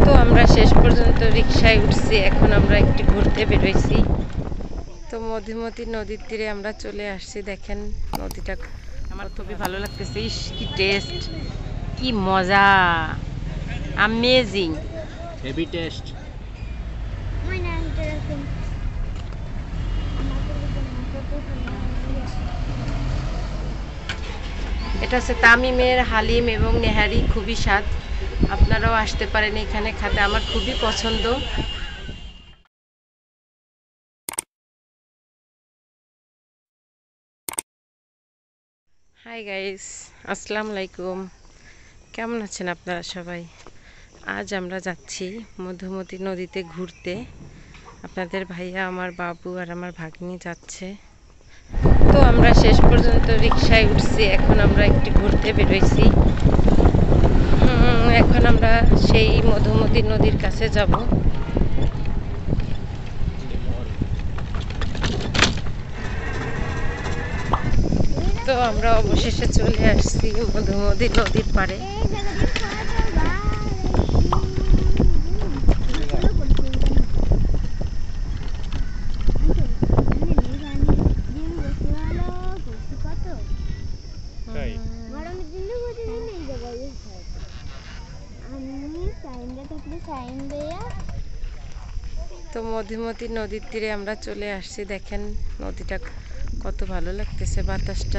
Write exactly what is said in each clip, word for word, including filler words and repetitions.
তো আমরা শেষ পর্যন্ত রিকশায় উঠছি, এখন আমরা একটু ঘুরতে বেরোইছি। তো মধুমতি নদীর তীরে আমরা চলে আসছি। দেখেন নদীটা আমার খুবই ভালো লাগতেছে। ইস কি টেস্ট, কি মজা, অ্যামেজিং, হেভি টেস্ট। এটা হচ্ছে তামিমের হালিম এবং নেহারি, খুবই স্বাদ। আপনারাও আসতে পারেন এখানে খেতে, আমার খুবই পছন্দ। হাই গাইস, আসসালামু আলাইকুম। কেমন আছেন আপনারা সবাই? আজ আমরা যাচ্ছি মধুমতি নদীতে ঘুরতে। আপনাদের ভাইয়া, আমার বাবু আর আমার ভাগ্নি যাচ্ছে। তো আমরা শেষ পর্যন্ত রিকশায় উঠছি, এখন আমরা একটু ঘুরতে বেরোইছি। এখন আমরা সেই মধুমতি নদীর কাছে যাব। তো আমরা অবশেষে চলে আসছি মধুমতি নদীর পাড়ে। তো মধুমতি নদীর তীরে আমরা চলে আসছি। দেখেন নদীটা কত ভালো লাগতেছে, বাতাসটা।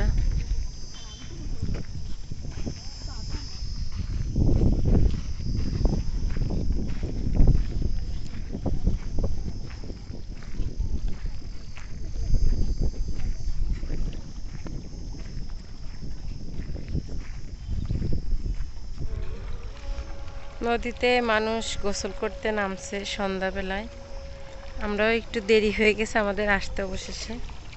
নদীতে মানুষ গোসল করতে নামছে সন্ধ্যাবেলায়। আমরাও একটু দেরি হয়ে গেছে আমাদের আসতে অবশেষে।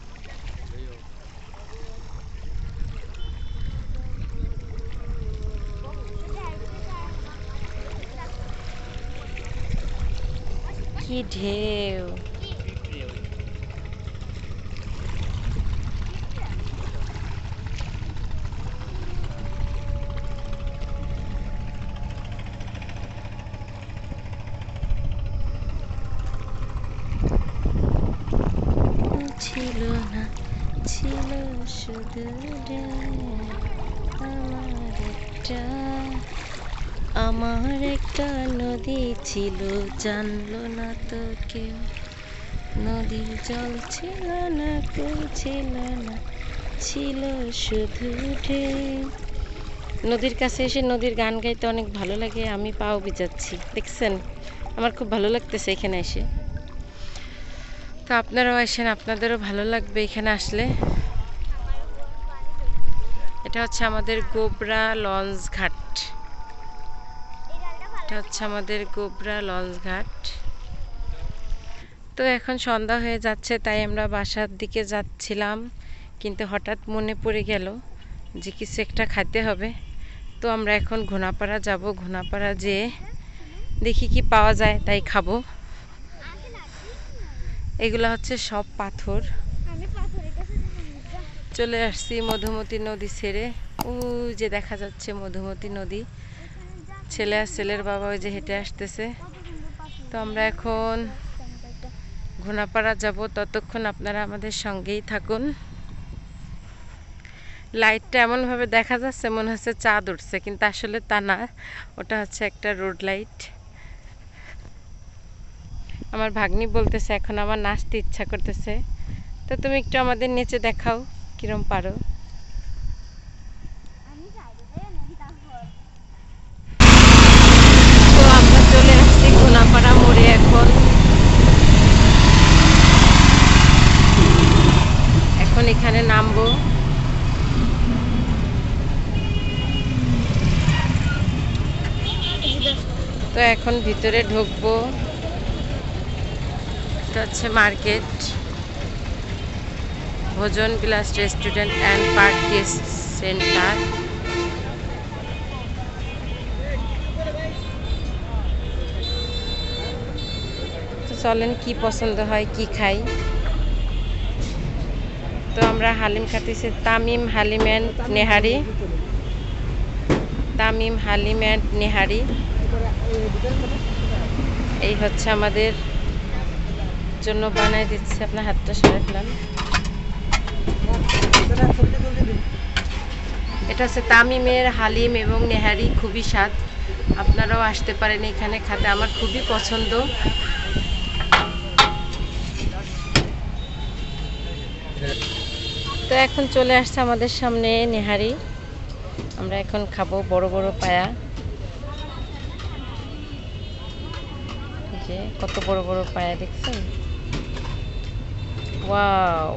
কি ঢেউ! ছিল না, ছিল শুধু আমার একটা, আমার একটা নদী ছিল, জানলো না তো কেউ। নদীর জল ছিল না, কেউ ছিল না, ছিল শুধু ঢেউ। নদীর কাছে এসে নদীর গান গাইতে অনেক ভালো লাগে। আমি পাও ভিজাচ্ছি, দেখছেন? আমার খুব ভালো লাগতেছে এখানে এসে। তো আপনারাও আসেন, আপনাদেরও ভালো লাগবে এখানে আসলে। এটা হচ্ছে আমাদের গোবরা লঞ্চ ঘাট। এটা হচ্ছে আমাদের গোবরা লঞ্চ ঘাট। তো এখন সন্ধ্যা হয়ে যাচ্ছে, তাই আমরা বাসার দিকে যাচ্ছিলাম, কিন্তু হঠাৎ মনে পড়ে গেল যে কিছু একটা খাইতে হবে। তো আমরা এখন ঘোনাপাড়া যাব। ঘোনাপাড়া যেয়ে দেখি কি পাওয়া যায়, তাই খাবো। এগুলো হচ্ছে সব পাথর। চলে আসছি মধুমতি নদী ছেড়ে। ওই যে দেখা যাচ্ছে মধুমতি নদী। ছেলে আর ছেলের বাবা ওই যে হেঁটে আসতেছে। তো আমরা এখন ঘোনাপাড়া যাব, ততক্ষণ আপনারা আমাদের সঙ্গেই থাকুন। লাইটটা এমনভাবে দেখা যাচ্ছে মনে হচ্ছে চাঁদ উঠছে, কিন্তু আসলে তা না, ওটা হচ্ছে একটা রোড লাইট। আমার ভাগ্নি বলতেছে এখন আমার নাচতে ইচ্ছা করতেছে। তো তুমি একটু আমাদের নিচে দেখাও কিরম পারো। তো আমরা চলে আসছি ঘোনাপাড়া মোড়ে। এখন এখন এখানে নামবো। তো এখন ভিতরে ঢুকবো। এটা হচ্ছে market, Bhojan Bilas restaurant and park guest centre. তো চলেন কি পছন্দ হয় কি খাই। তো আমরা হালিম খাতেছি, তামিম হালিম অ্যান্ড নেহারি। তামিম হালিম অ্যান্ড নেহারি। এই হচ্ছে আমাদের জন্য বানাই দিচ্ছে। আপনার হাতটা সরে ফেলান। এটা হচ্ছে তামিমের হালিম এবং নেহারি, খুবই স্বাদ। আপনারাও আসতে পারেন এখানে খেতে, আমার খুবই পছন্দ। তো এখন চলে আসছে আমাদের সামনে নেহারি, আমরা এখন খাবো বড় বড় পায়া। যে কত বড় বড় পায়া দেখছেন, ওয়াও।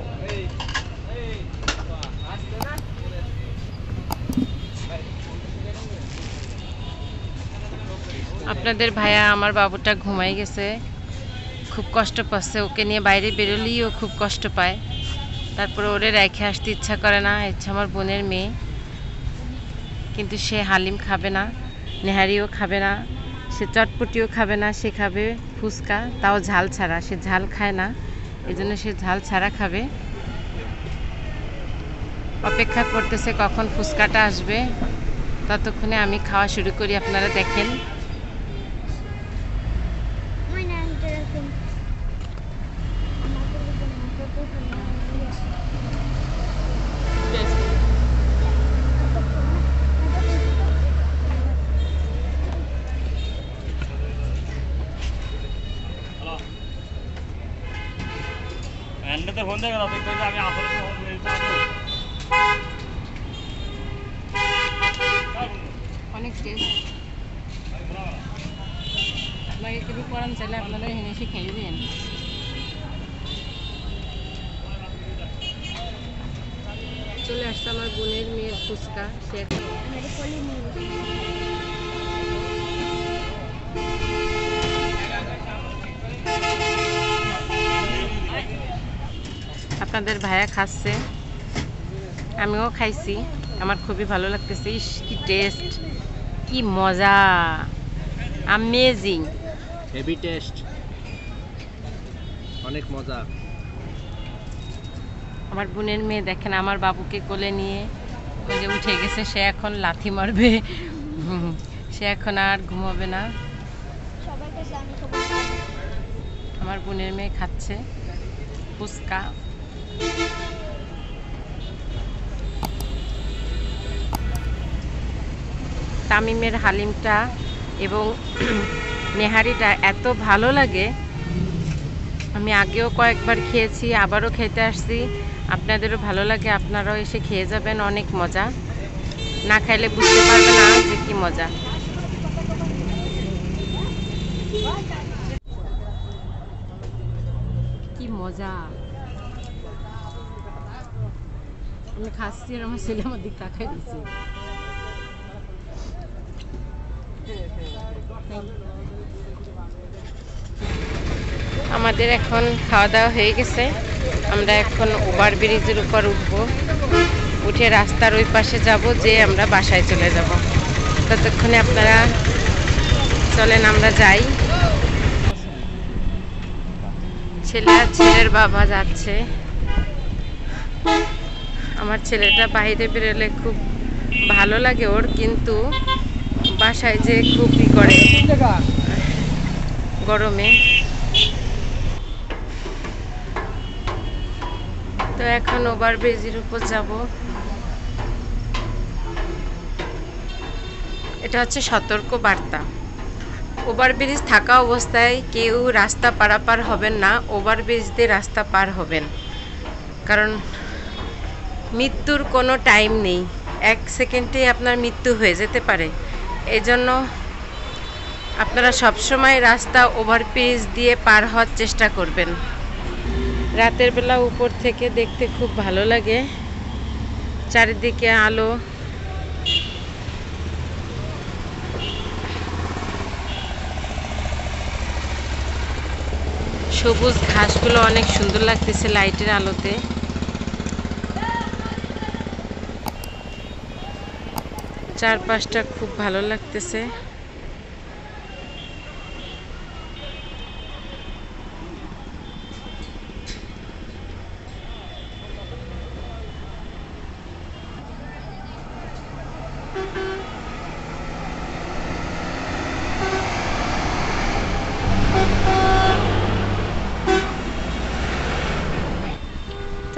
আপনাদের ভাইয়া আমার বাবুটা ঘুমাই গেছে, খুব কষ্ট পাচ্ছে, ওকে নিয়ে বাইরে বেরোলেই ও খুব কষ্ট পায়। তারপরে ওরে রেখে আসতে ইচ্ছা করে না। ইচ্ছা আমার বোনের মেয়ে, কিন্তু সে হালিম খাবে না, নেহারিও খাবে না, সে চটপটিও খাবে না, সে খাবে ফুচকা, তাও ঝাল ছাড়া। সে ঝাল খায় না, এই জন্য সে ঝাল ছাড়া খাবে। অপেক্ষা করতেছে কখন ফুচকাটা আসবে, ততক্ষণে আমি খাওয়া শুরু করি। আপনারা দেখেন। অনেক টেস্ট। আপনাকে কিছু করান চাইলে আপনারা এখানে এসে খেয়ে দিন। চলে আসছে আমার বোনের মেয়ের ফুচকা, সে আপনাদের ভাইয়া খাচ্ছে, আমিও খাইছি, আমার খুবই ভালো লাগতেছে। ইস কি টেস্ট, কি মজা, অ্যামেজিং, হেভি টেস্ট, অনেক মজা। আমার বোনের মেয়ে দেখেন আমার বাবুকে কোলে নিয়ে ওই যে উঠে গেছে, সে এখন লাথি মারবে, সে এখন আর ঘুমাবে না। আমার বোনের মেয়ে খাচ্ছে ফুচকা। তামিমের হালিমটা এবং নেহারিটা এত ভালো লাগে, আমি আগেও কয়েকবার খেয়েছি, আবারও খেতে আসছি। আপনাদেরও ভালো লাগে, আপনারাও এসে খেয়ে যাবেন, অনেক মজা। না খাইলে বুঝতে পারবে না যে কি মজা। কি মজা, আমি খাচ্ছি আর আমার ছেলে আমার দিক তাকাই দিচ্ছে। আমাদের এখন খাওয়া দাওয়া হয়ে গেছে, আমরা এখন ওভার ব্রিজের উপর উঠবো, উঠে রাস্তার ওই পাশে যাব, যে আমরা বাসায় চলে যাব। ততক্ষণে আপনারা চলেন আমরা যাই। ছেলে আর ছেলের বাবা যাচ্ছে। আমার ছেলেটা বাইরে বেরোলে খুব ভালো লাগে ওর, কিন্তু বাসায় যে খুবই করে গরমে। তো এখন ওভার ব্রিজের উপর যাব। এটা হচ্ছে সতর্ক বার্তা। ওভারব্রিজ থাকা অবস্থায় কেউ রাস্তা পারাপার হবেন না, ওভারব্রিজ দিয়ে রাস্তা পার হবেন, কারণ মৃত্যুর কোনো টাইম নেই, এক সেকেন্ডে আপনার মৃত্যু হয়ে যেতে পারে। এই জন্য আপনারা সবসময় রাস্তা ওভারব্রিজ দিয়ে পার হওয়ার চেষ্টা করবেন। রাতের বেলা উপর থেকে দেখতে খুব ভালো লাগে, চারিদিকে আলো। সবুজ ঘাসগুলো অনেক সুন্দর লাগতেছে লাইটের আলোতে। চারপাশটা খুব ভালো লাগতেছে।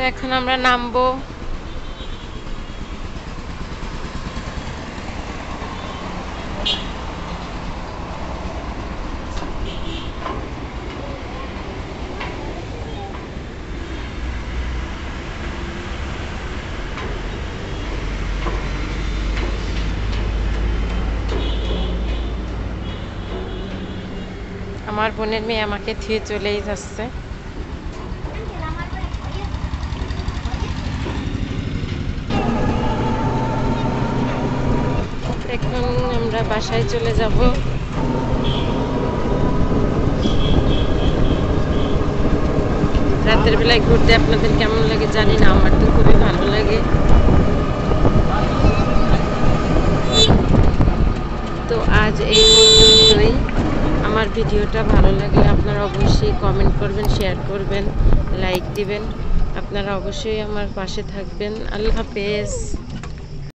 এখন আমরা নামবো। আমার বোনের মেয়ে আমাকে থুয়ে চলেই যাচ্ছে। এখন আমরা বাসায় চলে যাব। রাতের বেলায় ঘুরতে আপনাদের কেমন লাগে জানি না, আমার তো খুবই ভালো লাগে। তো আজ এই পর্যন্তই। আমার ভিডিওটা ভালো লাগলে আপনারা অবশ্যই কমেন্ট করবেন, শেয়ার করবেন, লাইক দিবেন। আপনারা অবশ্যই আমার পাশে থাকবেন। আল্লাহ হাফেজ।